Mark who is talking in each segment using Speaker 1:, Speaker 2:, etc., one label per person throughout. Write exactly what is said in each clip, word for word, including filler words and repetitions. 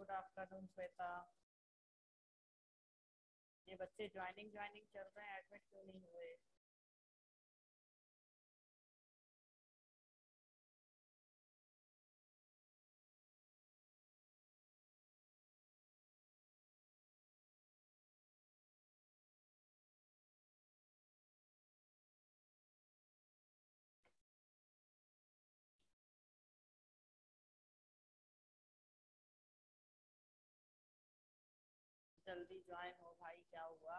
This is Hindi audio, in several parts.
Speaker 1: Good afternoon Shweta. ये बच्चे ज्वाइनिंग ज्वाइनिंग चल रहे हैं, एडमिट क्यों नहीं हुए? जल्दी ज्वाइन हो भाई, क्या हुआ?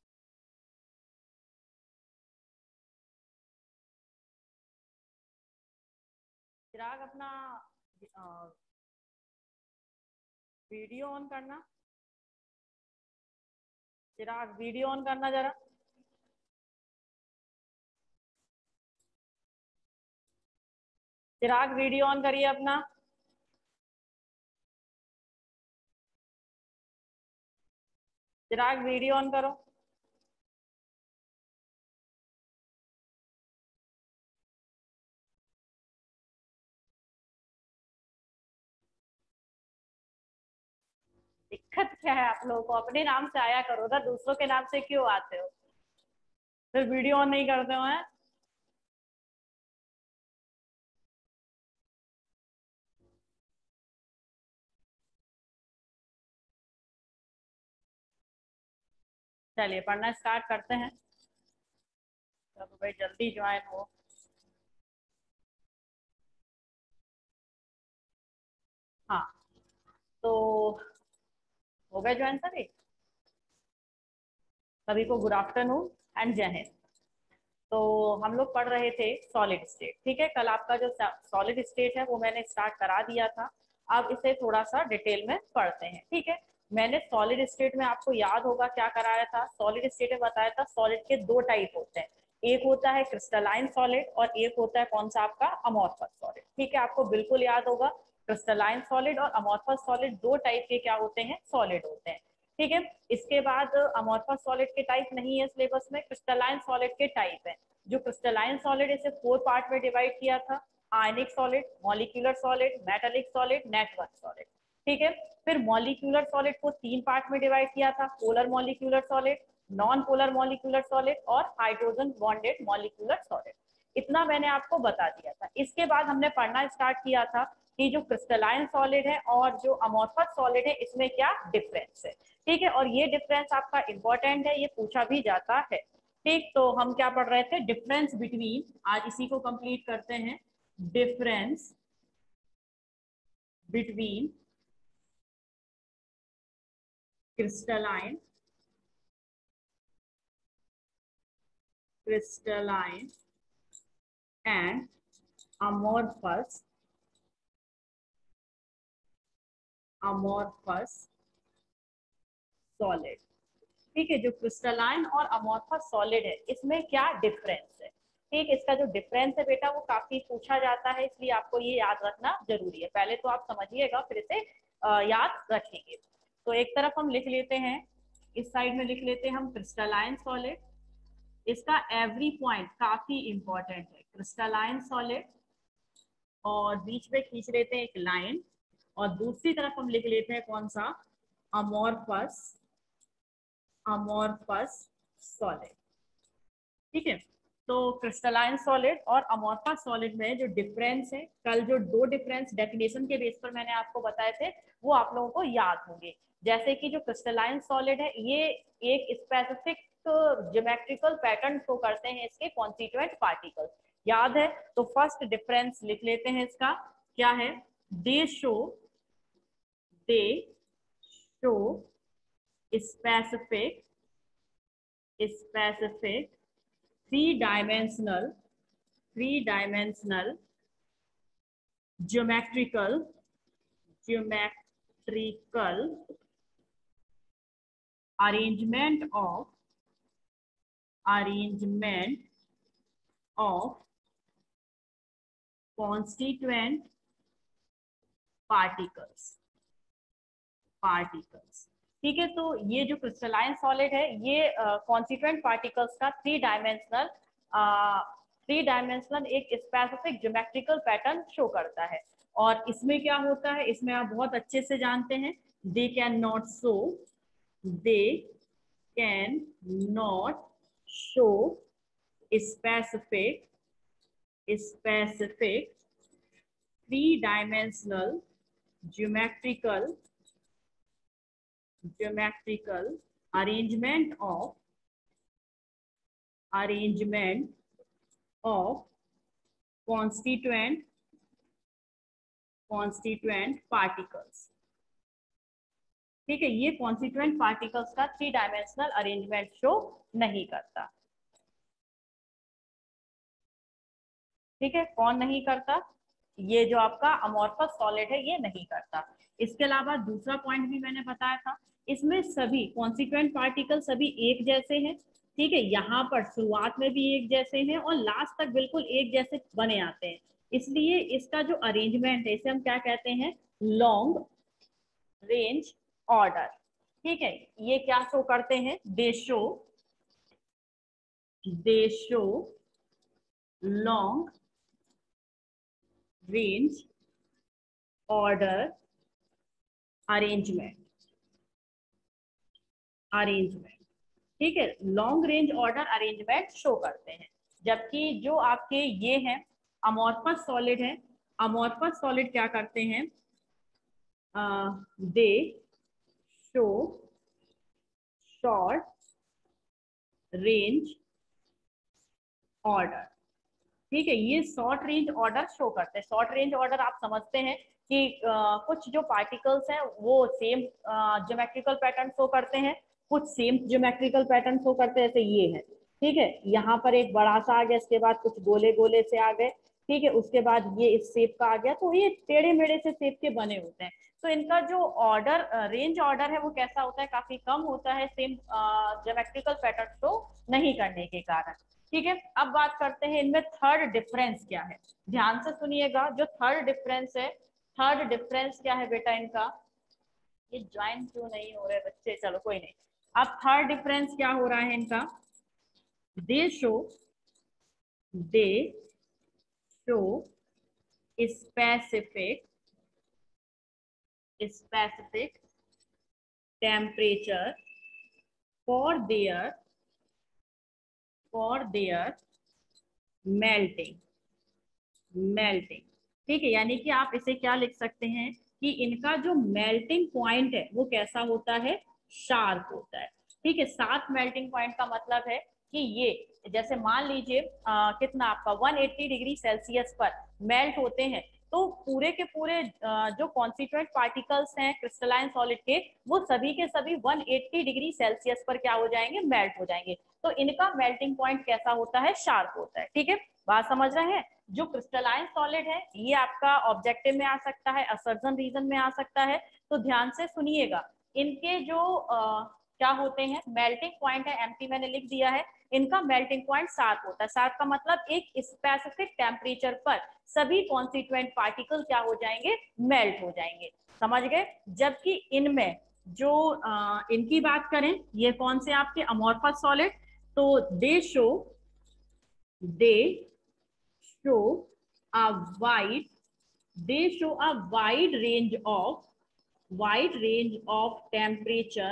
Speaker 1: चिराग अपना वीडियो ऑन करना। चिराग वीडियो ऑन करना जरा। चिराग वीडियो ऑन करिए अपना। चिराग वीडियो ऑन करो। दिक्कत क्या है आप लोगों को? अपने नाम से आया करो ना, दूसरों के नाम से क्यों आते हो? फिर वीडियो ऑन नहीं करते हो हैं? चलिए पढ़ना स्टार्ट करते हैं। चलो भाई जल्दी ज्वाइन हो। हाँ, तो हो गए ज्वाइन सभी? सभी को गुड आफ्टरनून एंड जय हिंद। तो हम लोग पढ़ रहे थे सॉलिड स्टेट, ठीक है। कल आपका जो सॉलिड स्टेट है वो मैंने स्टार्ट करा दिया था। अब इसे थोड़ा सा डिटेल में पढ़ते हैं, ठीक है। मैंने सॉलिड स्टेट में, आपको याद होगा क्या कराया था, सॉलिड स्टेट में बताया था सॉलिड के दो टाइप होते हैं। एक होता है क्रिस्टलाइन सॉलिड और एक होता है कौन सा, आपका अमोर्फस सॉलिड, ठीक है। आपको बिल्कुल याद होगा क्रिस्टलाइन सॉलिड और अमोर्फस सॉलिड दो टाइप के क्या होते हैं, सॉलिड होते हैं, ठीक है। इसके बाद अमोर्फस सॉलिड के टाइप नहीं है सिलेबस में, क्रिस्टलाइन सॉलिड के टाइप है। जो क्रिस्टलाइन सॉलिड, इसे फोर पार्ट में डिवाइड किया था। Ionic solid, molecular solid, metallic solid, network solid, ठीक है। फिर मॉलिक्यूलर सॉलिड को तीन पार्ट में डिवाइड किया था, polar molecular solid, non polar molecular solid और हाइड्रोजन बॉन्डेड मॉलिक्यूलर सॉलिड। इतना मैंने आपको बता दिया था। इसके बाद हमने पढ़ना स्टार्ट किया था कि जो क्रिस्टलाइन सॉलिड है और जो अमोर्फस सॉलिड है इसमें क्या डिफरेंस है, ठीक है। और ये डिफरेंस आपका इंपॉर्टेंट है, ये पूछा भी जाता है, ठीक। तो हम क्या पढ़ रहे थे, डिफरेंस बिटवीन, आज इसी को कंप्लीट करते हैं। Difference between crystalline crystalline and amorphous amorphous solid, ठीक है। जो क्रिस्टलाइन और अमोर्फस सॉलिड है इसमें क्या डिफरेंस है, ठीक। इसका जो डिफरेंस है बेटा वो काफी पूछा जाता है, इसलिए आपको ये याद रखना जरूरी है। पहले तो आप समझिएगा फिर इसे याद रखेंगे। तो एक तरफ हम लिख लेते हैं, इस साइड में लिख लेते हैं हम क्रिस्टलाइन सॉलिड। इसका एवरी पॉइंट काफी इंपॉर्टेंट है, क्रिस्टलाइन सॉलिड, और बीच में खींच लेते हैं एक लाइन। और दूसरी तरफ हम लिख लेते हैं कौन सा, अमोर्फस अमोर्फस सॉलिड, ठीक है। तो क्रिस्टलाइन सॉलिड और अमोर्फस सॉलिड में जो डिफरेंस है, कल जो दो डिफरेंस डेफिनेशन के बेस पर मैंने आपको बताए थे वो आप लोगों को याद होंगे। जैसे कि जो क्रिस्टलाइन सॉलिड है ये एक स्पेसिफिक ज्योमेट्रिकल पैटर्न शो करते हैं इसके कॉन्स्टिट्यूएंट पार्टिकल्स, याद है। तो फर्स्ट डिफरेंस लिख लेते हैं, इसका क्या है, they show they show specific specific three dimensional three dimensional geometrical geometrical arrangement of arrangement of constituent particles particles, ठीक है। तो ये जो क्रिस्टलाइन सॉलिड है ये कॉन्स्टिट्यूएंट uh, पार्टिकल्स का थ्री डायमेंशनल थ्री डायमेंशनल एक स्पेसिफिक ज्योमेट्रिकल पैटर्न शो करता है। और इसमें क्या होता है, इसमें आप बहुत अच्छे से जानते हैं, they cannot show they cannot show specific specific three-dimensional geometrical geometrical arrangement of arrangement of constituent constituent particles। ठीक है, ये कॉन्स्टिट्यूएंट पार्टिकल्स का थ्री डायमेंशनल अरेंजमेंट शो नहीं करता। ठीक है, कौन नहीं करता? ये जो आपका अमोर्फस सॉलिड है ये नहीं करता। इसके अलावा दूसरा पॉइंट भी मैंने बताया था, इसमें सभी कॉन्स्टिट्यूएंट पार्टिकल सभी एक जैसे हैं। ठीक है, यहाँ पर शुरुआत में भी एक जैसे हैं और लास्ट तक बिल्कुल एक जैसे बने आते हैं, इसलिए इसका जो अरेंजमेंट है इसे हम क्या कहते हैं? Long range order. ठीक है, ये क्या शो करते हैं? They show they show long range order arrangement arrangement ठीक है, long range order arrangement show करते हैं। जबकि जो आपके ये हैं अमोर्फस सॉलिड है, अमोर्फस सॉलिड क्या करते हैं? They show short range order. ठीक है, ये शॉर्ट रेंज ऑर्डर शो करते हैं। शॉर्ट रेंज ऑर्डर आप समझते हैं कि आ, कुछ जो पार्टिकल्स हैं वो सेम ज्योमेट्रिकल पैटर्न शो करते हैं, कुछ सेम ज्योमेट्रिकल पैटर्न शो करते हैं, जैसे ये है। ठीक है, यहाँ पर एक बड़ा सा आ गया, इसके बाद कुछ गोले गोले से आ गए। ठीक है, उसके बाद ये इस शेप का आ गया, तो ये टेढ़े मेढ़े से शेप के बने होते हैं। तो इनका जो ऑर्डर रेंज ऑर्डर है वो कैसा होता है? काफी कम होता है, सेम ज्योमेट्रिकल पैटर्न शो नहीं करने के कारण। ठीक है, अब बात करते हैं इनमें थर्ड डिफरेंस क्या है। ध्यान से सुनिएगा, जो थर्ड डिफरेंस है, थर्ड डिफरेंस क्या है बेटा इनका? ये ज्वाइन क्यों नहीं हो रहे बच्चे? चलो कोई नहीं। अब थर्ड डिफरेंस क्या हो रहा है इनका? They show they show specific specific temperature for their for their melting melting ठीक है, यानी कि आप इसे क्या लिख सकते हैं कि इनका जो मेल्टिंग पॉइंट है वो कैसा होता है? शार्प होता है। ठीक है, सात मेल्टिंग पॉइंट का मतलब है कि ये जैसे मान लीजिए कितना आपका एक सौ अस्सी डिग्री सेल्सियस पर मेल्ट होते हैं, तो पूरे के पूरे आ, जो कॉन्स्टिट्यूएंट पार्टिकल्स हैं क्रिस्टलाइन सॉलिड के, वो सभी के सभी एक सौ अस्सी डिग्री सेल्सियस पर क्या हो जाएंगे? मेल्ट हो जाएंगे। तो इनका मेल्टिंग पॉइंट कैसा होता है? शार्प होता है। ठीक है, बात समझ रहे हैं? जो क्रिस्टलाइन सॉलिड है ये आपका ऑब्जेक्टिव में आ सकता है, असर्जन रीजन में आ सकता है। तो ध्यान से सुनिएगा, इनके जो आ, क्या होते हैं मेल्टिंग पॉइंट है, एमटी मैंने लिख दिया है, इनका मेल्टिंग पॉइंट सात होता है। सात का मतलब एक स्पेसिफिक टेम्परेचर पर सभी कॉन्स्टिट्यूएंट पार्टिकल क्या हो जाएंगे? मेल्ट हो जाएंगे। समझ गए? जबकि इनमें जो आ, इनकी बात करें, ये कौन से आपके अमोर्फस सॉलिड, तो they show they show a wide they show a wide range of wide range of temperature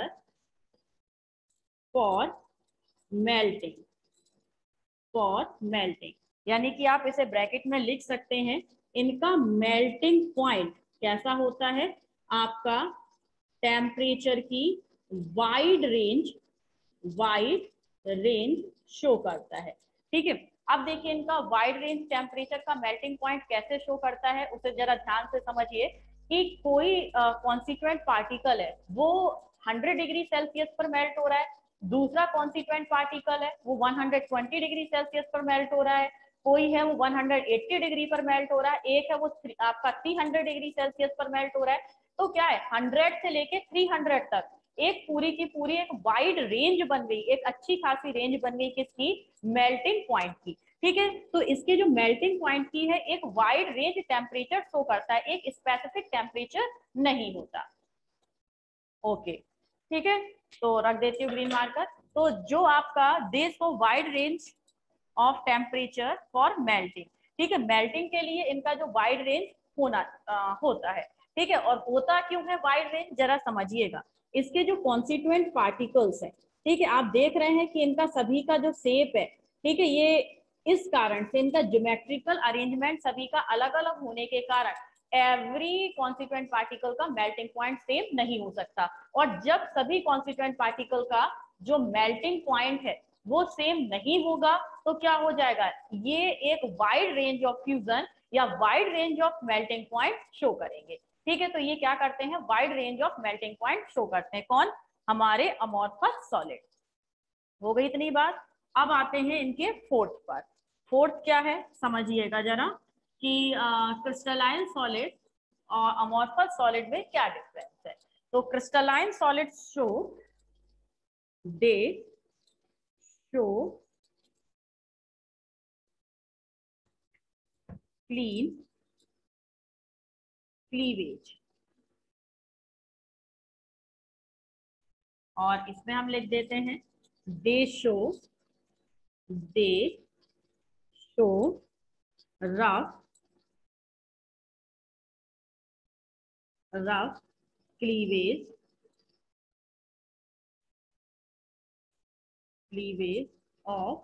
Speaker 1: for melting for melting यानी कि आप इसे ब्रैकेट में लिख सकते हैं, इनका मेल्टिंग पॉइंट कैसा होता है? आपका टेम्परेचर की wide range wide range show करता है। ठीक है, अब देखिए इनका वाइड रेंज टेम्परेचर का मेल्टिंग पॉइंट कैसे शो करता है, उसे जरा ध्यान से समझिए कि कोई कॉन्स्टिट्यूएंट uh, पार्टिकल है वो हंड्रेड डिग्री सेल्सियस पर मेल्ट हो रहा है, दूसरा कॉन्स्टिट्यूएंट पार्टिकल है वो one hundred twenty degree Celsius पर मेल्ट हो रहा है, कोई है वो वन हंड्रेड एटी डिग्री पर मेल्ट हो रहा है, एक है वो आपका थ्री हंड्रेड डिग्री सेल्सियस पर मेल्ट हो रहा है। तो क्या है, हंड्रेड से लेके थ्री हंड्रेड तक एक पूरी की पूरी एक वाइड रेंज बन गई, एक अच्छी खासी रेंज बन गई किसकी? मेल्टिंग पॉइंट की। ठीक है, तो इसके जो मेल्टिंग पॉइंट की है एक वाइड रेंज टेम्परेचर शो करता है, एक स्पेसिफिक टेम्परेचर नहीं होता। ओके ठीक है, तो रख देती हूँ ग्रीन मार्कर। तो जो आपका देश को wide range of temperature for melting, ठीक है, मेल्टिंग के लिए इनका जो वाइड रेंज होना आ, होता है। ठीक है। और होता क्यों है वाइड रेंज, जरा समझिएगा। इसके जो कॉन्स्टिट्यूएंट पार्टिकल्स है, ठीक है, आप देख रहे हैं कि इनका सभी का जो शेप है, ठीक है, ये इस कारण से इनका ज्योमेट्रिकल अरेंजमेंट सभी का अलग अलग होने के कारण एवरी कॉन्स्टिट्यूएंट पार्टिकल का मेल्टिंग पॉइंट सेम नहीं हो सकता। और जब सभी कॉन्स्टिट्यूएंट पार्टिकल का जो मेल्टिंग पॉइंट है वो सेम नहीं होगा तो क्या हो जाएगा, ये एक वाइड रेंज ऑफ फ्यूजन या wide range of melting point show करेंगे। ठीक है, तो ये क्या करते हैं, wide range of melting point show करते हैं। कौन, हमारे अमोर्फस सॉलिड। हो गई इतनी बात। अब आते हैं इनके फोर्थ पर। फोर्थ क्या है समझिएगा जरा, कि क्रिस्टलाइन सॉलिड और अमोर्फस सॉलिड में क्या डिफरेंस है। तो crystalline solid show they show clean cleavage, और इसमें हम लिख देते हैं they show they show rough rough cleavage cleavage of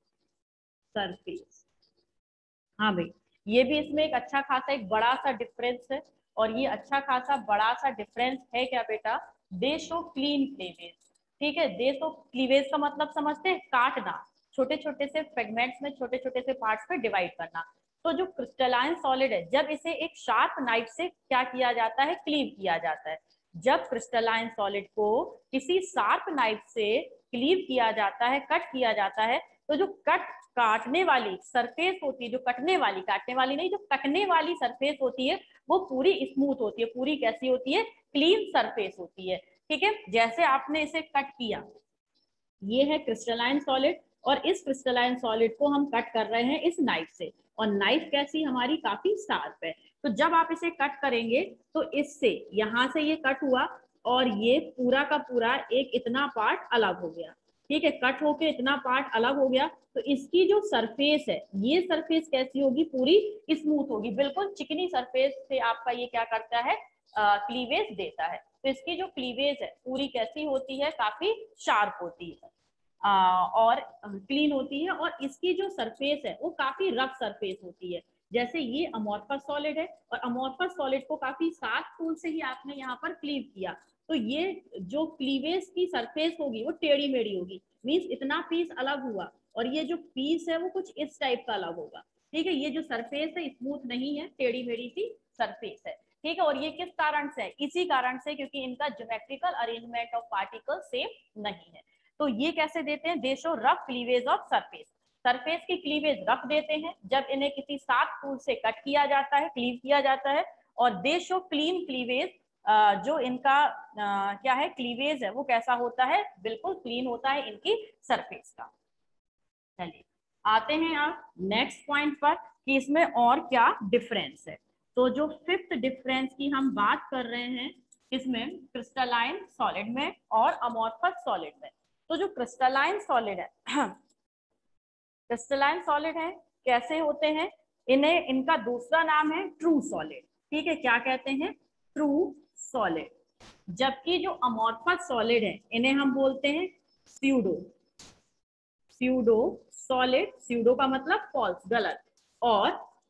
Speaker 1: surface. हाँ भाई, ये भी इसमें एक अच्छा खासा एक बड़ा सा डिफरेंस है। और ये अच्छा खासा बड़ा सा डिफरेंस है क्या बेटा, दे शो क्लीन क्लीवेज। ठीक है, दे शो क्लीवेज का मतलब समझते हैं, काटना, छोटे छोटे से फ्रेगमेंट्स में छोटे छोटे से पार्ट्स में डिवाइड करना। तो जो क्रिस्टलाइन सॉलिड है, जब इसे एक शार्प नाइफ से क्या किया जाता है, क्लीव किया जाता है। जब क्रिस्टलाइन सॉलिड को किसी शार्प नाइफ से क्लीव किया जाता है, कट किया जाता है, तो जो कट काटने वाली सरफेस होती है, जो कटने वाली, काटने वाली नहीं, जो कटने वाली सरफेस होती है, वो पूरी स्मूथ होती है, पूरी कैसी होती है, क्लीन सरफेस होती है। ठीक है, जैसे आपने इसे कट किया, ये है क्रिस्टलाइन सॉलिड, और इस क्रिस्टलाइन सॉलिड को हम कट कर रहे हैं इस नाइफ से, और नाइफ कैसी हमारी, काफी शार्प है। तो जब आप इसे कट करेंगे तो इससे, यहां से ये कट हुआ और ये पूरा का पूरा एक इतना पार्ट अलग हो गया। ठीक है, कट होके इतना पार्ट अलग हो गया, तो इसकी जो सरफेस है, ये सरफेस कैसी होगी, पूरी स्मूथ होगी, बिल्कुल चिकनी सरफेस से आपका ये क्या करता है, क्लीवेज देता है। तो इसकी जो क्लीवेज है पूरी कैसी होती है, काफी शार्प होती है आ, और क्लीन होती है। और इसकी जो सरफेस है वो काफी रफ सरफेस होती है। जैसे ये अमोर्फस सॉलिड है, और अमोर्फस सॉलिड को काफी साफ टूल से ही आपने यहाँ पर क्लीव किया, तो ये जो क्लीवेज की सरफेस होगी वो टेढ़ी मेढ़ी होगी, मीन्स इतना पीस अलग हुआ, और ये जो पीस है वो कुछ इस टाइप का अलग होगा। ठीक है, ये जो सरफेस है स्मूथ नहीं है, टेढ़ी मेढ़ी सी सरफेस है। ठीक है, और ये किस कारण से है, इसी कारण से क्योंकि इनका geometrical arrangement of particle same नहीं है। तो ये कैसे देते हैं, they show rough cleavage of surface, surface की क्लीवेज रफ देते हैं जब इन्हें किसी शार्प टूल से कट किया जाता है, क्लीव किया जाता है। और दे शो क्लीन क्लीवेज, जो इनका आ, क्या है, क्लीवेज है वो कैसा होता है, बिल्कुल क्लीन होता है इनकी सरफेस का। चलिए आते हैं आप नेक्स्ट पॉइंट पर कि इसमें और क्या डिफरेंस है। तो जो फिफ्थ डिफरेंस की हम बात कर रहे हैं, किसमें, क्रिस्टलाइन सॉलिड में और अमोर्फस सॉलिड में। तो जो क्रिस्टलाइन सॉलिड है क्रिस्टलाइन सॉलिड है, कैसे होते हैं, इन्हें, इनका दूसरा नाम है ट्रू सॉलिड। ठीक है, क्या कहते हैं, ट्रू सॉलिड। जबकि जो अमोर्फस सॉलिड है इन्हें हम बोलते हैं स्यूडो स्यूडो सॉलिड। स्यूडो का मतलब फॉल्स, गलत। और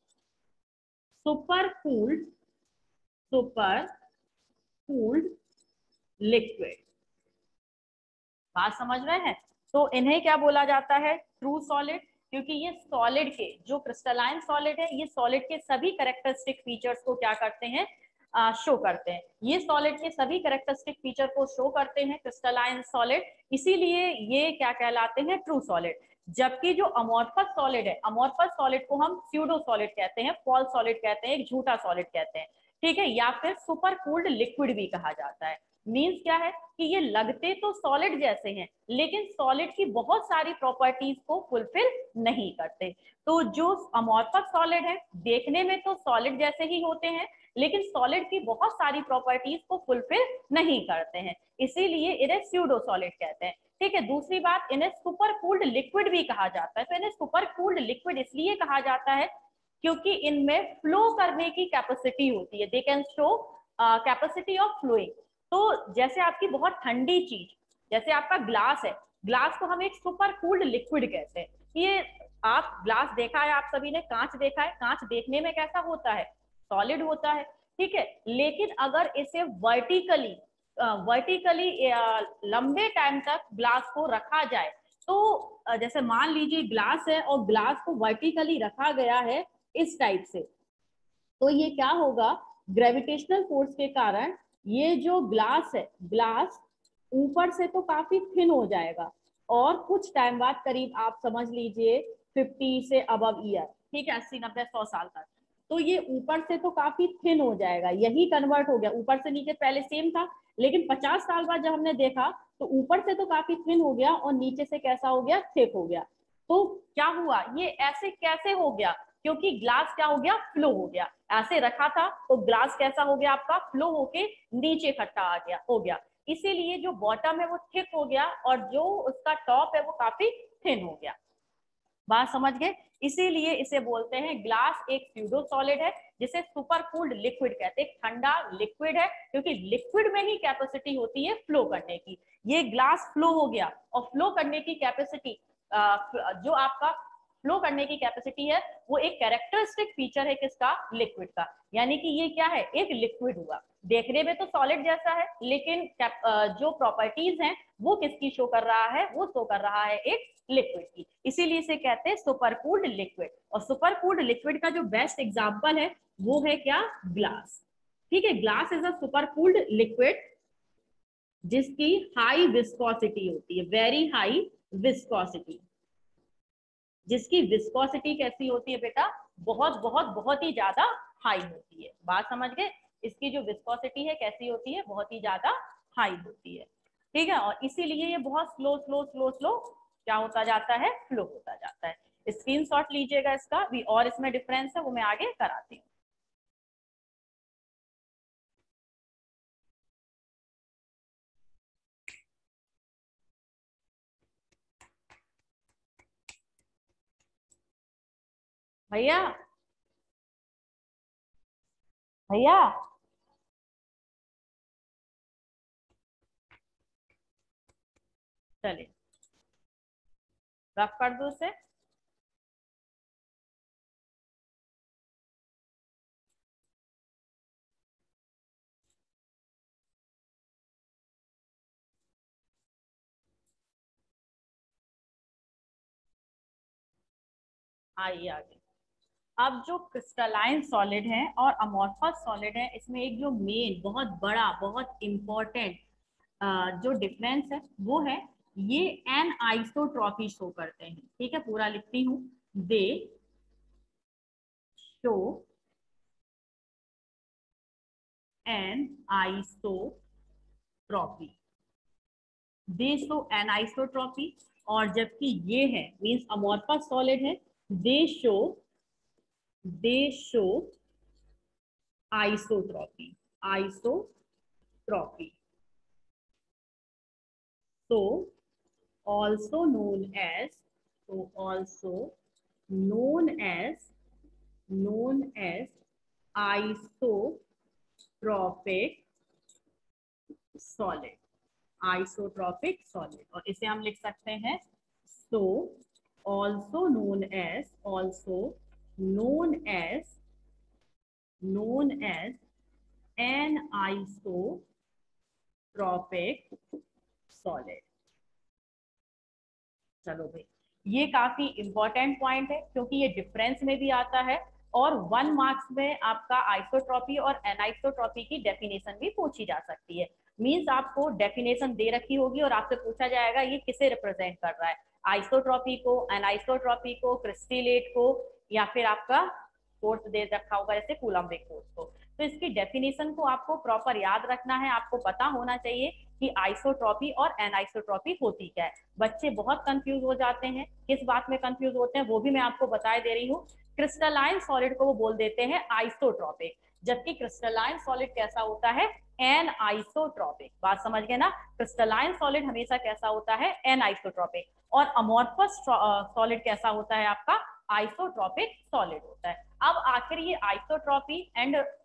Speaker 1: super cooled super cooled liquid. बात समझ रहे हैं। तो इन्हें क्या बोला जाता है, ट्रू सॉलिड, क्योंकि ये सॉलिड के, जो क्रिस्टलाइन सॉलिड है, ये सॉलिड के सभी कैरेक्टरिस्टिक फीचर्स को क्या करते हैं, शो करते हैं। ये सॉलिड के सभी कैरेक्टरिस्टिक फीचर को शो करते हैं क्रिस्टलाइन सॉलिड, इसीलिए ये क्या कहलाते हैं, ट्रू सॉलिड। जबकि जो अमोर्फस सॉलिड है, अमोर्फस सॉलिड को हम स्यूडो सॉलिड कहते हैं, फॉल्स सॉलिड कहते हैं, एक झूठा सॉलिड कहते हैं। ठीक है, या फिर सुपर कूल्ड लिक्विड भी कहा जाता है। मीन्स क्या है कि ये लगते तो सॉलिड जैसे हैं, लेकिन सॉलिड की बहुत सारी प्रॉपर्टीज को फुलफिल नहीं करते। तो जो अमोर्फस सॉलिड है, देखने में तो सॉलिड जैसे ही होते हैं, लेकिन सॉलिड की बहुत सारी प्रॉपर्टीज को फुलफिल नहीं करते हैं, इसीलिए इन्हें स्यूडो सॉलिड कहते हैं। ठीक है, दूसरी बात, इन्हें सुपर कूल्ड लिक्विड भी कहा जाता है। तो इन्हें सुपर कूल्ड लिक्विड इसलिए कहा जाता है क्योंकि इनमें फ्लो करने की कैपेसिटी होती है, they can show capacity of flowing. तो जैसे आपकी बहुत ठंडी चीज, जैसे आपका ग्लास है, ग्लास को हम एक सुपर कूल्ड लिक्विड कहते हैं। ये आप ग्लास देखा है, आप सभी ने कांच देखा है, कांच देखने में कैसा होता है, सॉलिड होता है, ठीक है। लेकिन अगर इसे वर्टिकली वर्टिकली लंबे टाइम तक ग्लास को रखा जाए, तो जैसे मान लीजिए ग्लास है और ग्लास को वर्टिकली रखा गया है इस टाइप से, तो ये क्या होगा, ग्रेविटेशनल फोर्स के कारण ये जो ग्लास है, ग्लास ऊपर से तो काफी थिन हो जाएगा और कुछ टाइम बाद, करीब आप समझ लीजिए फिफ्टी से अबव ईयर, ठीक है, अस्सी नब्बे सौ साल तक, तो ये ऊपर से तो काफी थिन हो जाएगा, यही कन्वर्ट हो गया, ऊपर से नीचे पहले सेम था, लेकिन पचास साल बाद जब हमने देखा तो ऊपर से तो काफी थिन हो गया और नीचे से कैसा हो गया, थिक हो गया। तो क्या हुआ, ये ऐसे कैसे हो गया, क्योंकि ग्लास क्या हो गया, फ्लो हो गया, ऐसे रखा था तो ग्लास कैसा हो गया आपका, फ्लो होके नीचे इकट्ठा आ गया, हो गया, इसीलिए जो बॉटम है वो थिक हो गया और जो उसका टॉप है वो काफी थिन हो गया। बात समझ गए, इसीलिए इसे बोलते हैं ग्लास एक स्यूडो सॉलिड है, जिसे सुपर कूल्ड लिक्विड कहते हैं, ठंडा लिक्विड है, क्योंकि लिक्विड में ही कैपेसिटी होती है फ्लो करने की। ये ग्लास फ्लो हो गया और फ्लो करने की कैपेसिटी, जो आपका फ्लो करने की कैपेसिटी है, वो एक कैरेक्टरिस्टिक फीचर है किसका, लिक्विड का, यानी कि ये क्या है, एक लिक्विड हुआ, देखने में तो सॉलिड जैसा है, लेकिन जो प्रॉपर्टीज हैं वो किसकी शो कर रहा है, वो शो कर रहा है एक लिक्विड की, इसीलिए इसे कहते हैं सुपर कूल्ड लिक्विड। और सुपर कूल्ड लिक्विड का जो बेस्ट एग्जांपल है वो है क्या, ग्लास, ठीक है। Glass is a super cooled liquid जिसकी हाई विस्कोसिटी होती है, वेरी हाई विस्कोसिटी, जिसकी विस्कोसिटी कैसी होती है बेटा, बहुत बहुत बहुत ही ज्यादा हाई होती है। बात समझ गए, इसकी जो विस्कोसिटी है कैसी होती है, बहुत ही ज्यादा हाई होती है, ठीक है। और इसीलिए ये बहुत स्लो स्लो स्लो स्लो क्या होता जाता है, फ्लो होता जाता है। स्क्रीनशॉट लीजिएगा इसका भी, और इसमें डिफरेंस है वो मैं आगे कराती हूँ। भैया भैया चलिए रफ कर दो उसे। आइए आगे। अब जो क्रिस्टलाइन सॉलिड है और अमोर्फस सॉलिड है, इसमें एक जो मेन बहुत बड़ा बहुत इंपॉर्टेंट जो डिफरेंस है वो है, ये एन आइसोट्रॉपी शो करते हैं, ठीक है, पूरा लिखती हूँ, they show anisotropy, they show anisotropy, और जबकि ये है मींस अमोर्फस सॉलिड है, they show they show isotropy, isotropy, so also known as, so also known as known as isotropic solid, isotropic solid, और इसे हम लिख सकते हैं so also known as, also known as known as anisotropic solid। चलो भाई, ये काफी इंपॉर्टेंट पॉइंट है क्योंकि ये डिफरेंस में भी आता है और वन मार्क्स में आपका आइसोट्रॉपी और एनाइसोट्रॉपी की डेफिनेशन भी पूछी जा सकती है। मींस आपको डेफिनेशन दे रखी होगी और आपसे पूछा जाएगा ये किसे रिप्रेजेंट कर रहा है, आइसोट्रॉपी को, एनाइसोट्रॉपी को, क्रिस्टलेट को, या फिर आपका फोर्स दे रखा होगा जैसे कूलम्बिक फोर्स को। तो इसकी डेफिनेशन को आपको प्रॉपर याद रखना है, आपको पता होना चाहिए कि आइसोट्रॉपी और एनाइसोट्रॉपी होती क्या है। बच्चे बहुत कंफ्यूज हो जाते हैं, किस बात में कंफ्यूज होते हैं वो भी मैं आपको बता दे रही हूँ। क्रिस्टलाइन सॉलिड को वो बोल देते हैं आइसोट्रॉपिक, जबकि क्रिस्टलाइन सॉलिड कैसा होता है, एन आइसोट्रॉपिक। बात समझ गए ना, क्रिस्टलाइन सॉलिड हमेशा कैसा होता है, एन आइसोट्रॉपिक, और अमोर्फस सॉलिड कैसा होता है आपका, आइसोट्रॉपिक सॉलिड होता है। अब आखिर ये आइसोट्रॉपी एंड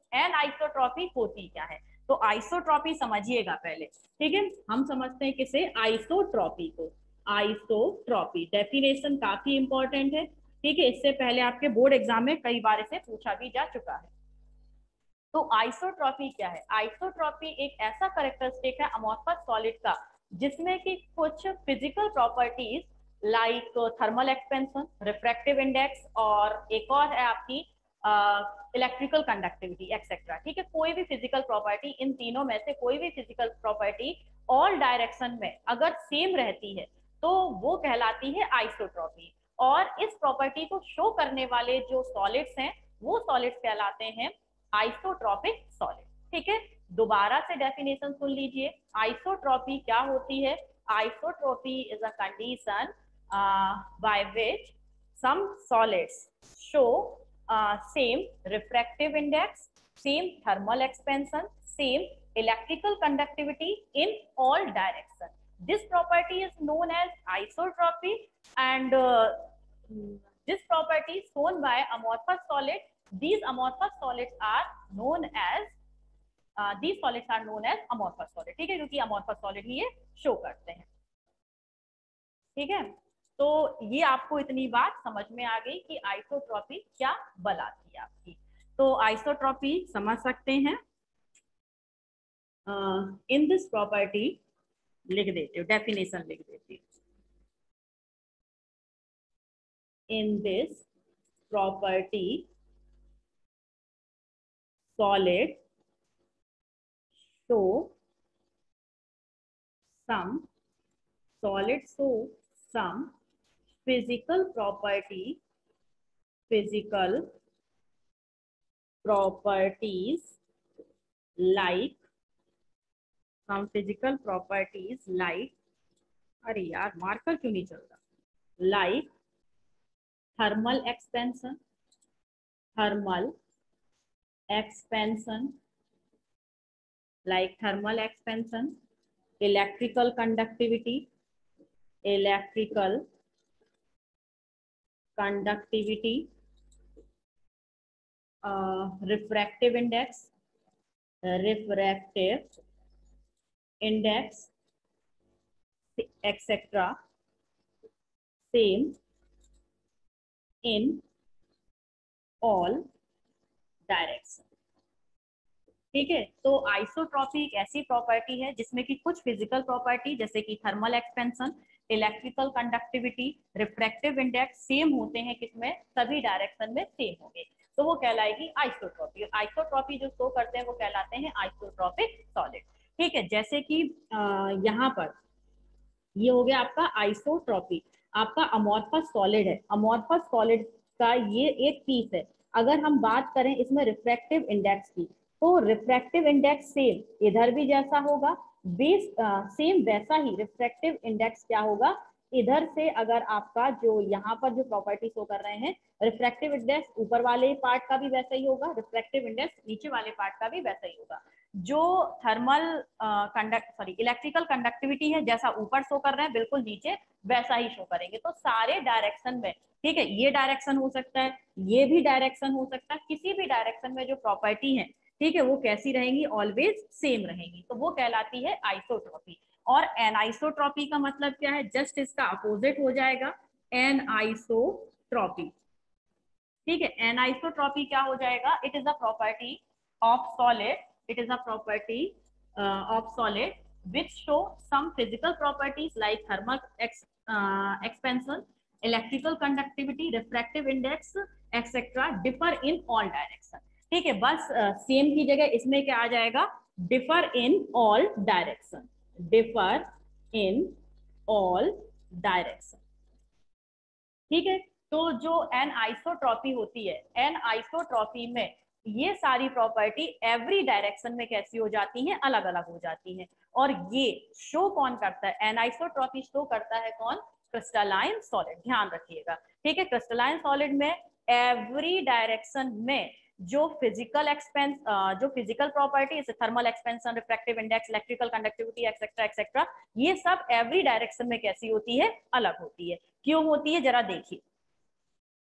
Speaker 1: एनआइसोट्रॉपी होती क्या है? तो आइसोट्रॉपी समझिएगा पहले, ठीक है। हम समझते हैं किसे, आइसोट्रॉपी को। आइसोट्रॉपी डेफिनेशन काफी इंपॉर्टेंट है, ठीक है। इससे पहले आपके बोर्ड एग्जाम में कई बार इसे पूछा भी जा चुका है। तो आइसोट्रॉपी क्या है? आइसोट्रॉपी एक ऐसा कैरेक्टरिस्टिक है अमोर्फस सॉलिड का जिसमें कि कुछ physical properties like thermal expansion, refractive index और एक और है आपकी इलेक्ट्रिकल कंडक्टिविटी एक्सेट्रा, ठीक है। कोई भी फिजिकल प्रॉपर्टी, इन तीनों में से कोई भी फिजिकल प्रॉपर्टी ऑल डायरेक्शन में अगर सेम रहती है तो वो कहलाती है आइसोट्रॉपी। और इस प्रॉपर्टी को शो करने वाले जो सॉलिड्स हैं वो सॉलिड्स कहलाते हैं आइसोट्रॉपिक सॉलिड, ठीक है। दोबारा से डेफिनेशन सुन लीजिए, आइसोट्रॉपी क्या होती है? Isotropy is a condition by which some solids show uh, same refractive index, same thermal expansion, same electrical conductivity in all directions. This property is known as isotropy, and uh, this property is shown by amorphous solid. These amorphous solids are known as uh, these solids are known as amorphous solid, ठीक है, क्योंकि amorphous solid ही ये शो करते हैं, ठीक है। तो ये आपको इतनी बात समझ में आ गई कि आइसोट्रॉपी क्या बलाती है आपकी। तो आइसोट्रॉपी समझ सकते हैं, इन दिस प्रॉपर्टी लिख देती हूँ, डेफिनेशन लिख देती हूँ। In this property solid show some solid show some physical property physical properties like some physical properties like अरे यार मार्कर क्यों नहीं चल रहा, like thermal expansion thermal expansion like thermal expansion electrical conductivity electrical conductivity uh, refractive index refractive index etc same in all direction, ठीक है। तो आइसोट्रॉपी एक ऐसी प्रॉपर्टी है जिसमें कि कुछ फिजिकल प्रॉपर्टी जैसे कि thermal expansion, electrical conductivity, refractive index same होते हैं, किसमें, सभी डायरेक्शन में सेम होंगे, तो वो कहलाएगी आइसोट्रॉपी। आइसोट्रॉपी जो शो करते हैं वो कहलाते हैं आइसोट्रॉपिक सॉलिड, ठीक है। जैसे कि यहाँ पर ये हो गया आपका आइसोट्रॉपी, आपका अमोर्फस सॉलिड है, अमोर्फस सॉलिड का ये एक पीस है। अगर हम बात करें इसमें रिफ्रैक्टिव इंडेक्स की, तो रिफ्रैक्टिव इंडेक्स सेम इधर भी जैसा होगा, बेस सेम वैसा ही रिफ्रैक्टिव इंडेक्स क्या होगा, इधर से अगर आपका जो यहाँ पर जो प्रॉपर्टी शो कर रहे हैं, रिफ्रैक्टिव इंडेक्स ऊपर वाले पार्ट का भी वैसा ही होगा, रिफ्रैक्टिव इंडेक्स नीचे वाले पार्ट का भी वैसा ही होगा। जो thermal conduct sorry electrical conductivity है जैसा ऊपर शो कर रहे हैं बिल्कुल नीचे वैसा ही शो करेंगे। तो सारे डायरेक्शन में, ठीक है, ये डायरेक्शन हो सकता है, ये भी डायरेक्शन हो सकता है, किसी भी डायरेक्शन में जो प्रॉपर्टी है, ठीक है, वो कैसी रहेंगी, ऑलवेज सेम रहेंगी, तो वो कहलाती है आइसोट्रॉपी। और एनआइसोट्रॉपी का मतलब क्या है, जस्ट इसका अपोजिट हो जाएगा एनआइसोट्रॉपी, ठीक है। एनआइसोट्रॉपी क्या हो जाएगा, it is a property of solid it is a property uh, of solid which show some physical properties like thermal ex, uh, expansion, electrical conductivity, refractive index etc differ in all direction, ठीक है। बस सेम uh, की जगह इसमें क्या आ जाएगा, differ in all direction, differ in all direction, ठीक है। तो जो एनआइसोट्रॉपी होती है, एनआइसोट्रॉपी में ये सारी प्रॉपर्टी एवरी डायरेक्शन में कैसी हो जाती हैं, अलग अलग हो जाती हैं। और ये शो कौन करता है, एनआइसोट्रॉपी शो करता है कौन, क्रिस्टलाइन सॉलिड, ध्यान रखिएगा, ठीक है। क्रिस्टलाइन सॉलिड में एवरी डायरेक्शन में जो फिजिकल एक्सपेंस जो फिजिकल प्रॉपर्टी जैसे thermal expansion, refractive index, electrical conductivity etcetera etcetera, ये सब एवरी डायरेक्शन में कैसी होती है, अलग होती है। क्यों होती है, जरा देखिए।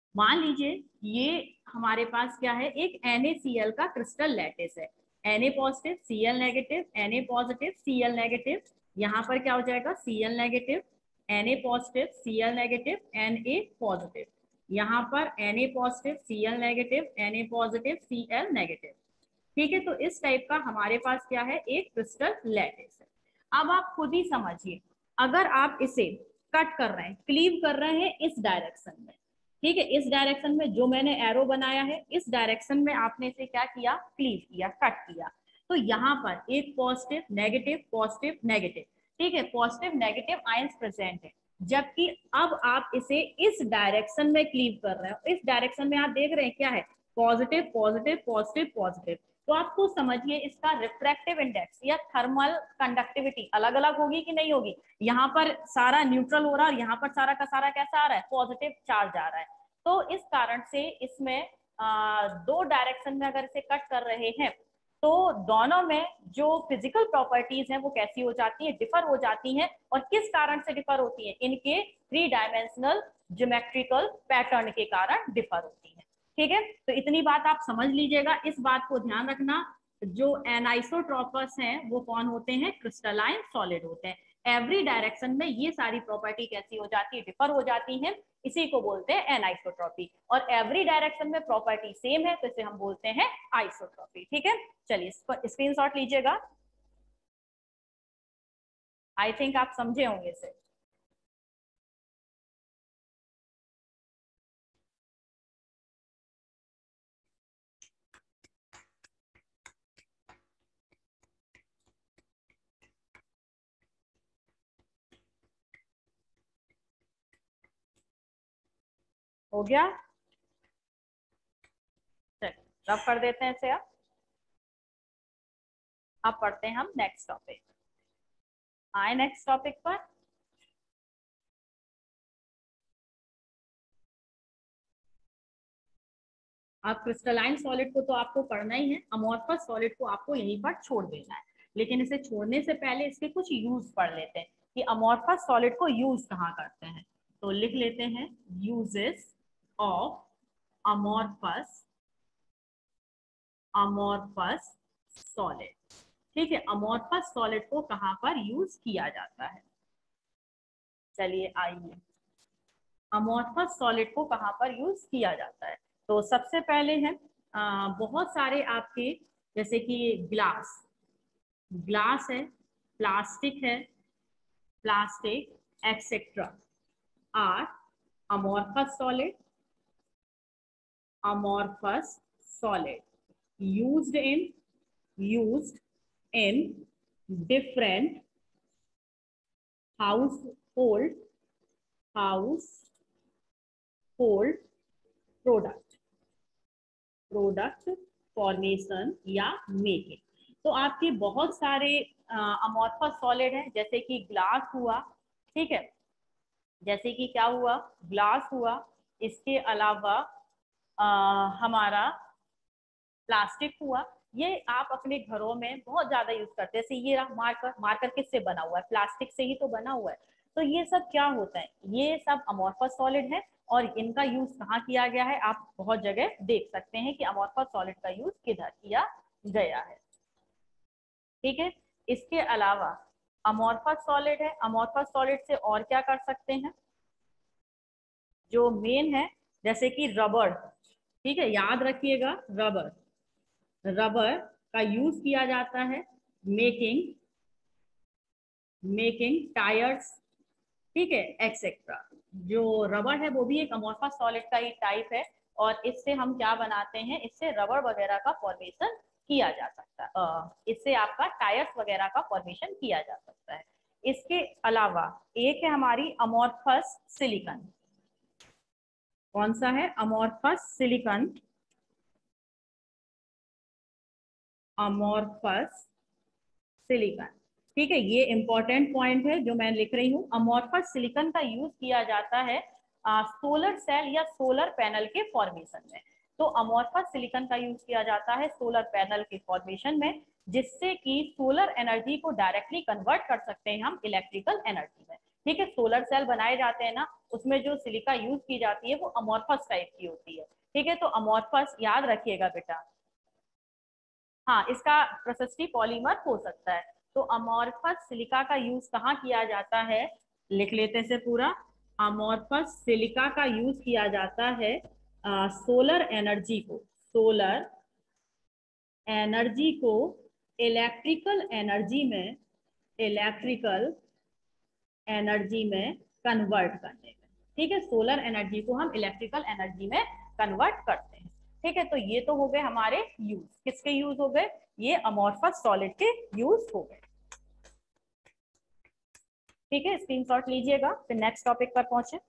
Speaker 1: मान लीजिए ये हमारे पास क्या है, एक NaCl का क्रिस्टल लैटिस है, Na positive Cl negative, Na positive Cl negative, यहाँ पर क्या हो जाएगा Cl negative Na positive Cl negative Na positive, यहाँ पर Na positive Cl negative Na positive Cl negative. ठीक है, तो इस टाइप का हमारे पास क्या है, एक क्रिस्टल लैटिस है। अब आप खुद ही समझिए, अगर आप इसे कट कर रहे हैं, क्लीव कर रहे हैं इस डायरेक्शन में, ठीक है, इस डायरेक्शन में जो मैंने एरो बनाया है, इस डायरेक्शन में आपने इसे क्या किया, क्लीव किया, कट किया, तो यहाँ पर एक पॉजिटिव नेगेटिव पॉजिटिव नेगेटिव, ठीक है, पॉजिटिव नेगेटिव आयंस प्रेजेंट है। जबकि अब आप इसे इस डायरेक्शन में क्लीव कर रहे हो, इस डायरेक्शन में आप देख रहे हैं क्या है, पॉजिटिव पॉजिटिव पॉजिटिव पॉजिटिव, तो आपको समझिए इसका रिफ्रैक्टिव इंडेक्स या थर्मल कंडक्टिविटी अलग अलग होगी कि नहीं होगी। यहाँ पर सारा न्यूट्रल हो रहा है और यहाँ पर सारा का सारा कैसा आ रहा है, पॉजिटिव चार्ज आ रहा है। तो इस कारण से इसमें आ, दो डायरेक्शन में अगर इसे कट कर रहे हैं तो दोनों में जो फिजिकल प्रॉपर्टीज हैं वो कैसी हो जाती है, डिफर हो जाती हैं। और किस कारण से डिफर होती है, इनके थ्री डायमेंशनल ज्योमेट्रिकल पैटर्न के कारण डिफर होती है। ठीक है, तो इतनी बात आप समझ लीजिएगा, इस बात को ध्यान रखना। जो एनाइसोट्रोपस हैं वो कौन होते हैं, क्रिस्टलाइन सॉलिड होते हैं। एवरी डायरेक्शन में ये सारी प्रॉपर्टी कैसी हो जाती है, डिफर हो जाती है, इसी को बोलते हैं एनाइसोट्रॉपी। और एवरी डायरेक्शन में प्रॉपर्टी सेम है तो इसे हम बोलते हैं आइसोट्रॉपी। ठीक है, चलिए स्क्रीनशॉट लीजिएगा, आई थिंक आप समझे होंगे इसे। हो गया, चलिए रब कर देते हैं इसे। अब अब पढ़ते हैं हम नेक्स्ट टॉपिक। आए नेक्स्ट टॉपिक पर। अब क्रिस्टलाइन सॉलिड को तो आपको पढ़ना ही है, अमोर्फस सॉलिड को आपको यहीं पर छोड़ देना है। लेकिन इसे छोड़ने से पहले इसके कुछ यूज पढ़ लेते हैं कि अमोर्फस सॉलिड को यूज कहाँ करते हैं। तो लिख लेते हैं, uses of amorphous amorphous solid. ठीक है, अमोर्फस सॉलिड को कहाँ पर यूज किया जाता है, चलिए आइए, अमोर्फस सॉलिड को कहाँ पर यूज किया जाता है। तो सबसे पहले है आ, बहुत सारे आपके, जैसे कि ग्लास ग्लास है, प्लास्टिक है, plastic etcetera are amorphous solid amorphous solid used in used in different household household product product formation या मेकिंग। तो आपके बहुत सारे अमोर्फस सॉलिड हैं, जैसे कि ग्लास हुआ, ठीक है, जैसे कि क्या हुआ, ग्लास हुआ, इसके अलावा आ, हमारा प्लास्टिक हुआ। ये आप अपने घरों में बहुत ज्यादा यूज करते हैं। जैसे ये रहा मार्कर, मार्कर किससे बना हुआ है, प्लास्टिक से ही तो बना हुआ है। तो ये सब क्या होता है, ये सब अमोर्फस सॉलिड है और इनका यूज कहाँ किया गया है, आप बहुत जगह देख सकते हैं कि अमोर्फस सॉलिड का यूज किधर किया गया है। ठीक है, इसके अलावा अमोर्फस सॉलिड है, अमोर्फस सॉलिड से और क्या कर सकते हैं, जो मेन है, जैसे कि रबर, ठीक है, याद रखिएगा रबर रबर का यूज किया जाता है मेकिंग मेकिंग टायर्स, ठीक है, एक्सेट्रा। जो रबर है वो भी एक अमोर्फस सॉलिड का ही टाइप है और इससे हम क्या बनाते हैं, इससे रबर वगैरह का फॉर्मेशन किया जा सकता है, इससे आपका टायर्स वगैरह का फॉर्मेशन किया जा सकता है। इसके अलावा एक है हमारी अमोर्फस सिलिकॉन। कौन सा है, अमोर्फस सिलिकॉन अमोर्फस सिलिकॉन, ठीक है, ये इंपॉर्टेंट पॉइंट है जो मैं लिख रही हूँ। अमोर्फस सिलिकॉन का यूज किया जाता है आ, सोलर सेल या सोलर पैनल के फॉर्मेशन में। तो अमोर्फस सिलिकॉन का यूज किया जाता है सोलर पैनल के फॉर्मेशन में, जिससे कि सोलर एनर्जी को डायरेक्टली कन्वर्ट कर सकते हैं हम इलेक्ट्रिकल एनर्जी में। ठीक है, सोलर सेल बनाए जाते हैं ना, उसमें जो सिलिका यूज की जाती है वो अमोर्फस टाइप की होती है। ठीक है, तो अमोर्फस याद रखिएगा बेटा। हाँ, इसका प्रशस्ति पॉलीमर हो सकता है। तो अमोर्फस सिलिका का यूज कहाँ किया जाता है, लिख लेते से पूरा। अमोर्फस सिलिका का यूज किया जाता है आ, सोलर एनर्जी को, सोलर एनर्जी को इलेक्ट्रिकल एनर्जी में, इलेक्ट्रिकल एनर्जी में कन्वर्ट करने में। ठीक है, सोलर एनर्जी को हम इलेक्ट्रिकल एनर्जी में कन्वर्ट करते हैं। ठीक है, तो ये तो हो गए हमारे यूज, किसके यूज हो गए, ये अमोर्फस सॉलिड के यूज हो गए। ठीक है, स्क्रीनशॉट लीजिएगा, फिर नेक्स्ट टॉपिक पर पहुंचे।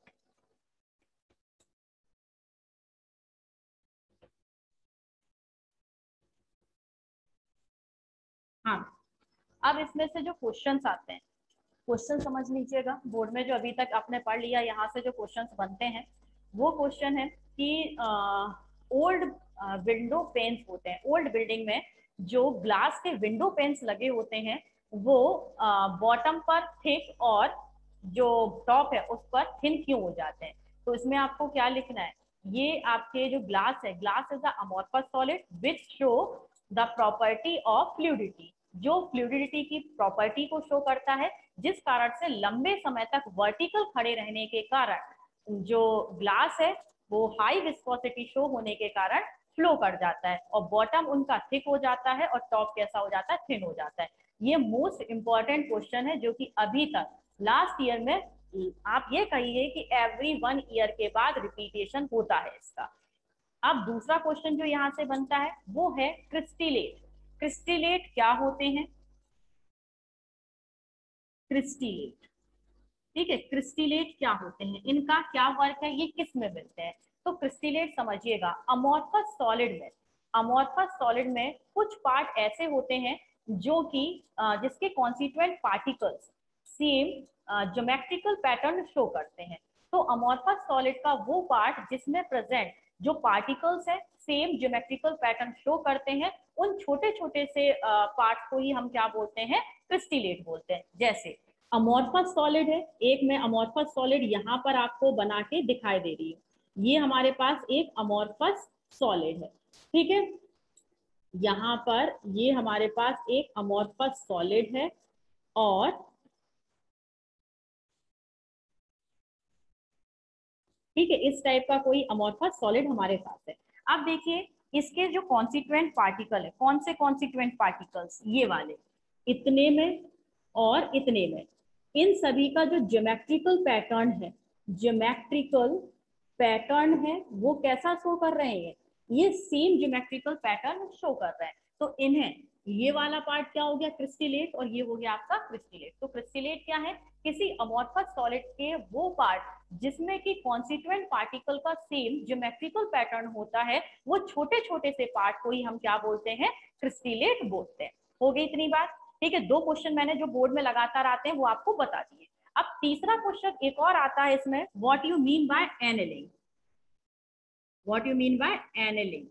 Speaker 1: हाँ, अब इसमें से जो क्वेश्चंस आते हैं, क्वेश्चन समझ लीजिएगा। बोर्ड में जो अभी तक आपने पढ़ लिया, यहाँ से जो क्वेश्चंस बनते हैं वो क्वेश्चन है कि ओल्ड विंडो पेन्स होते हैं, ओल्ड बिल्डिंग में जो ग्लास के विंडो पेन्स लगे होते हैं वो बॉटम uh, पर थिक और जो टॉप है उस पर थिन क्यों हो जाते हैं। तो इसमें आपको क्या लिखना है, ये आपके जो ग्लास है, glass is the amorphous solid which show the property of fluidity, जो फ्लूइडिटी की प्रॉपर्टी को शो करता है, जिस कारण से लंबे समय तक वर्टिकल खड़े रहने के कारण जो ग्लास है वो हाई विस्कोसिटी शो होने के कारण फ्लो कर जाता है, और बॉटम उनका थिक हो जाता है और टॉप कैसा हो जाता है, थिन हो जाता है। ये मोस्ट इंपॉर्टेंट क्वेश्चन है जो कि अभी तक लास्ट ईयर में आप ये कहिए कि एवरी वन ईयर के बाद रिपीटेशन होता है इसका। अब दूसरा क्वेश्चन जो यहाँ से बनता है वो है क्रिस्टिलेट। क्रिस्टिलेट क्या होते हैं, क्रिस्टिलेट, ठीक है, क्रिस्टिलेट क्या होते हैं, इनका क्या वर्क है, ये किस में मिलते हैं। तो क्रिस्टिलेट समझिएगा, अमोर्फस सॉलिड में, अमोर्फस सॉलिड में कुछ पार्ट ऐसे होते हैं जो कि जिसके constituent particles same geometrical pattern show करते हैं। तो अमोर्फस सॉलिड का वो पार्ट जिसमें प्रेजेंट जो पार्टिकल्स है सेम ज्योमेट्रिकल पैटर्न शो करते हैं, उन छोटे छोटे से पार्ट को ही हम क्या बोलते हैं, क्रिस्टिलेट बोलते हैं। जैसे अमोर्फस सॉलिड है, एक मैं अमोर्फस सॉलिड यहाँ पर आपको बना के दिखाई दे रही हूँ, ये हमारे पास एक अमोर्फस सॉलिड है। ठीक है, यहाँ पर ये हमारे पास एक अमोर्फस सॉलिड है और ठीक है, इस टाइप का कोई अमोर्फस सॉलिड हमारे पास है। अब देखिए इसके जो कॉन्स्टिट्यूएंट पार्टिकल है, कौन से कॉन्स्टिट्यूएंट पार्टिकल्स, ये वाले, इतने में और इतने में, इन सभी का जो ज्योमेट्रिकल पैटर्न है, ज्योमेट्रिकल पैटर्न है वो कैसा शो कर रहे हैं, ये सेम ज्योमेट्रिकल पैटर्न शो कर रहे हैं। तो इन्हें, ये वाला पार्ट क्या हो गया, क्रिस्टिलेट, और ये हो गया आपका क्रिस्टिलेट। तो क्रिस्टिलेट क्या है, किसी अमोर्फस सॉलिड के वो पार्ट जिसमें कि कॉन्स्टिट्यूएंट पार्टिकल का सेम ज्योमेट्रिकल पैटर्न होता है, वो छोटे छोटे से पार्ट को ही हम क्या बोलते हैं, क्रिस्टिलेट बोलते हैं। हो गई इतनी बात। ठीक है, दो क्वेश्चन मैंने जो बोर्ड में लगातार आते हैं वो आपको बता दिए। अब तीसरा क्वेश्चन एक और आता है इसमें, what you mean by annealing, what you mean by annealing,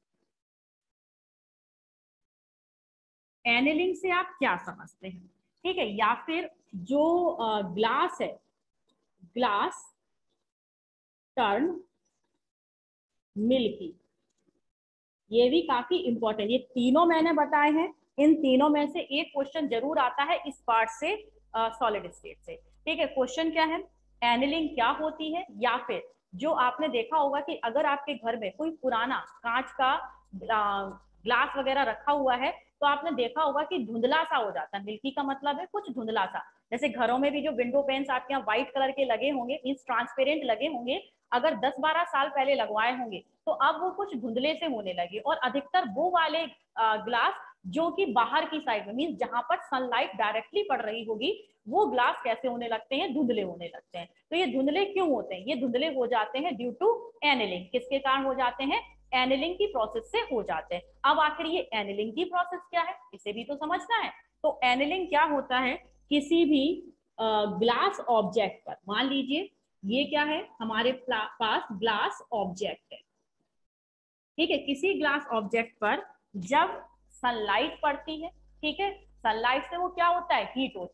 Speaker 1: annealing से आप क्या समझते हैं। ठीक है, या फिर जो ग्लास है, ग्लास टर्न मिल्की, ये भी काफी इंपॉर्टेंट, ये तीनों मैंने बताए हैं, इन तीनों में से एक क्वेश्चन जरूर आता है इस पार्ट से, सॉलिड स्टेट से। ठीक है, क्वेश्चन क्या है, एनेलिंग क्या होती है, या फिर जो आपने देखा होगा कि अगर आपके घर में कोई पुराना कांच का ग्लास वगैरह रखा हुआ है तो आपने देखा होगा कि धुंधला सा हो जाता है, मिल्की का मतलब है कुछ धुंधला सा। जैसे घरों में भी जो विंडो पेन्स आपके यहाँ व्हाइट कलर के लगे होंगे, मीन्स ट्रांसपेरेंट लगे होंगे, अगर दस बारह साल पहले लगवाए होंगे तो अब वो कुछ धुंधले से होने लगे, और अधिकतर वो वाले ग्लास जो कि बाहर की साइड में, मीन्स जहां पर सनलाइट डायरेक्टली पड़ रही होगी, वो ग्लास कैसे होने लगते हैं, धुंधले होने लगते हैं। तो ये धुंधले क्यों होते हैं, ये धुंधले हो जाते हैं ड्यू टू एनेलिंग। किसके कारण हो जाते हैं, एनेलिंग की प्रोसेस से हो जाते हैं। अब आखिर ये एनेलिंग की प्रोसेस क्या है, इसे भी तो समझना है। तो एनेलिंग क्या होता है, किसी भी ग्लास ऑब्जेक्ट पर, मान लीजिए ये क्या है, हमारे पास ग्लास ऑब्जेक्ट है, ठीक है, किसी ग्लास ऑब्जेक्ट पर जब सनलाइट पड़ती है, ठीक है, सनलाइट से वो क्या होता है, हीट होता है।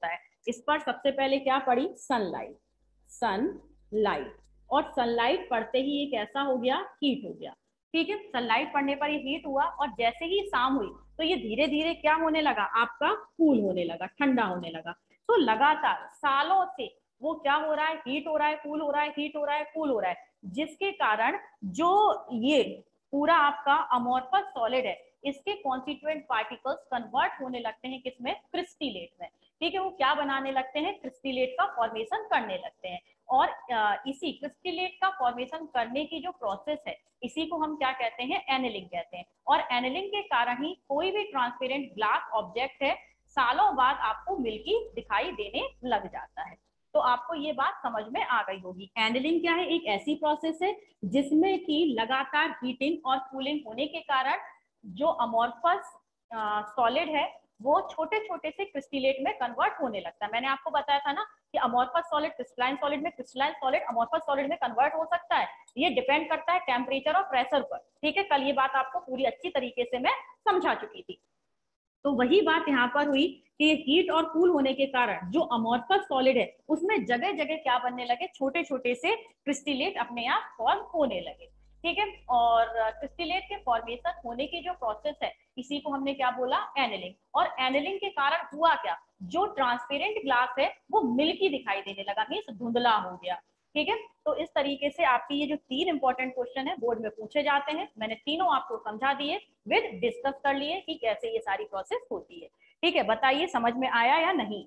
Speaker 1: इस पर सबसे पहले क्या पड़ी, सनलाइट, सनलाइट, और सनलाइट पड़ते ही ये कैसा हो गया, हीट हो गया। ठीक है, सनलाइट पड़ने पर ये हीट हुआ और जैसे ही शाम हुई तो ये धीरे धीरे क्या होने लगा, आपका कूल होने लगा, ठंडा होने लगा। तो लगातार सालों से वो क्या हो रहा है, हीट हो रहा है, कूल हो रहा है, हीट हो रहा है, कूल हो रहा है, जिसके कारण जो ये पूरा आपका अमोर्फस सॉलिड है इसके कॉन्स्टिट्यूएंट पार्टिकल्स कन्वर्ट होने लगते हैं किसमें, क्रिस्टलेट में। ठीक है, वो क्या बनाने लगते हैं, क्रिस्टलेट का फॉर्मेशन करने लगते हैं। और इसी क्रिस्टलेट का फॉर्मेशन करने की जो प्रोसेस है इसी को हम क्या कहते हैं, एनेलिंग कहते हैं। और एनेलिंग के कारण ही कोई भी ट्रांसपेरेंट ग्लास ऑब्जेक्ट है सालों बाद आपको मिल्की दिखाई देने लग जाता है। तो आपको ये बात समझ में आ गई होगी। एनेलिंग क्या है, एक ऐसी प्रोसेस है जिसमें कि लगातार हीटिंग और कूलिंग होने के कारण जो अमोर्फस सॉलिड है वो छोटे छोटे से क्रिस्टलेट में कन्वर्ट होने लगता है। मैंने आपको बताया था ना कि अमोर्फस सॉलिड क्रिस्टलाइन सॉलिड में, क्रिस्टलाइन सॉलिड अमोर्फस सॉलिड में कन्वर्ट हो सकता है। ये डिपेंड करता है टेम्परेचर और प्रेशर पर। ठीक है, कल ये बात आपको पूरी अच्छी तरीके से मैं समझा चुकी थी। तो वही बात यहाँ पर हुई कि हीट और कूल होने के कारण जो अमोर्फस सॉलिड है उसमें जगह जगह क्या बनने लगे, छोटे छोटे से क्रिस्टलेट अपने आप फॉर्म होने लगे। ठीक है, और क्रिस्टलेट के फॉर्मेशन होने की जो प्रोसेस है इसी को हमने क्या बोला, एनेलिंग। और एनेलिंग के कारण हुआ क्या, जो ट्रांसपेरेंट ग्लास है वो मिल्की दिखाई देने लगा, मीन्स धुंधला हो गया। ठीक है, तो इस तरीके से आपकी ये जो तीन इंपॉर्टेंट क्वेश्चन है बोर्ड में पूछे जाते हैं, मैंने तीनों आपको समझा दिए, विद डिस्कस कर लिए कि कैसे ये सारी प्रोसेस होती है। ठीक है, बताइए समझ में आया या नहीं,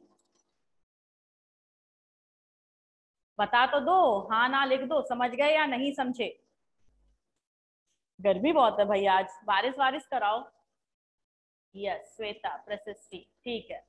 Speaker 1: बता तो दो, हाँ ना लिख दो, समझ गए या नहीं समझे। गर्मी बहुत है भाई आज, बारिश वारिश कराओ। यस श्वेता, प्रशस्ति, ठीक है,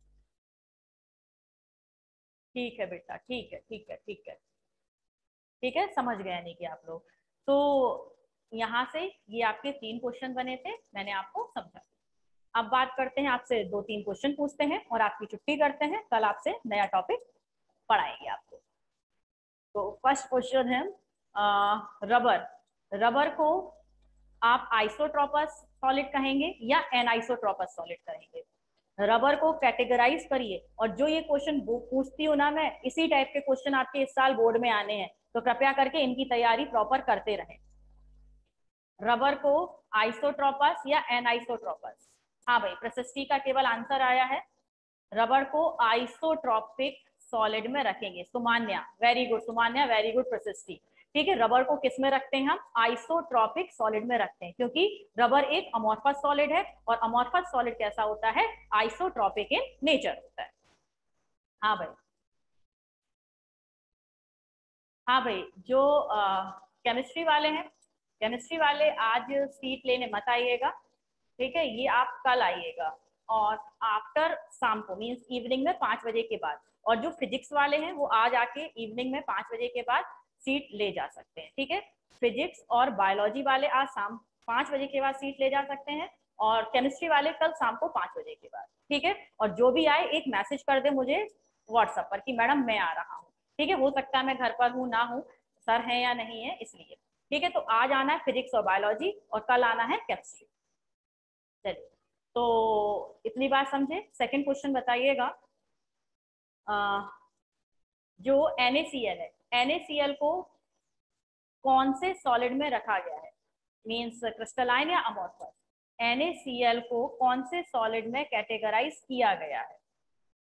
Speaker 1: ठीक है बेटा, ठीक है, ठीक है, ठीक है, ठीक है, समझ गए नहीं कि आप लोग। तो यहाँ से ये आपके तीन क्वेश्चन बने थे, मैंने आपको समझा। अब बात करते हैं, आपसे दो तीन क्वेश्चन पूछते हैं और आपकी छुट्टी करते हैं, कल आपसे नया टॉपिक पढ़ाएंगे आपको। तो फर्स्ट क्वेश्चन है रबर। रबर को आप आइसोट्रोपस सॉलिड कहेंगे या एनआइसोट्रोपस सॉलिड कहेंगे। रबर को कैटेगराइज करिए, और जो ये क्वेश्चन पूछती हूँ ना मैं, इसी टाइप के क्वेश्चन आपके इस साल बोर्ड में आने हैं, तो कृपया करके इनकी तैयारी प्रॉपर करते रहें। रबर को आइसोट्रोपस या एनआइसोट्रोपस, हाँ भाई प्रशस्ति का केवल आंसर आया है, रबर को आइसोट्रोपिक सॉलिड में रखेंगे। Sumanya, very good Sumanya, very good Prashasti. ठीक है, रबर को किस में रखते हैं हम, आइसोट्रोपिक सॉलिड में रखते हैं, क्योंकि रबर एक अमोर्फस सॉलिड है और अमोर्फस सॉलिड कैसा होता है, आइसोट्रोपिक इन नेचर होता है। हाँ भाई, हाँ भाई, जो केमिस्ट्री वाले हैं, केमिस्ट्री वाले आज सीट लेने मत आइएगा। ठीक है, ये आप कल आइएगा और आफ्टर शाम को, मीन्स इवनिंग में पाँच बजे के बाद। और जो फिजिक्स वाले हैं वो आज आके इवनिंग में पाँच बजे के बाद सीट ले जा सकते हैं। ठीक है, फिजिक्स और बायोलॉजी वाले आज शाम पाँच बजे के बाद सीट ले जा सकते हैं, और केमिस्ट्री वाले कल शाम को पाँच बजे के बाद। ठीक है, और जो भी आए एक मैसेज कर दे मुझे व्हाट्सएप पर कि मैडम मैं आ रहा हूँ। ठीक है, हो सकता है मैं घर पर हूँ ना हूँ, सर है या नहीं है इसलिए। ठीक है, तो आज आना है फिजिक्स और बायोलॉजी और कल आना है केमिस्ट्री। चलिए, तो इतनी बात समझे। सेकंड क्वेश्चन बताइएगा, जो NaCl है, NaCl को कौन से सॉलिड में रखा गया है, मीन्स क्रिस्टलाइन या अमोर्फस। NaCl को कौन से सॉलिड में कैटेगराइज किया गया है,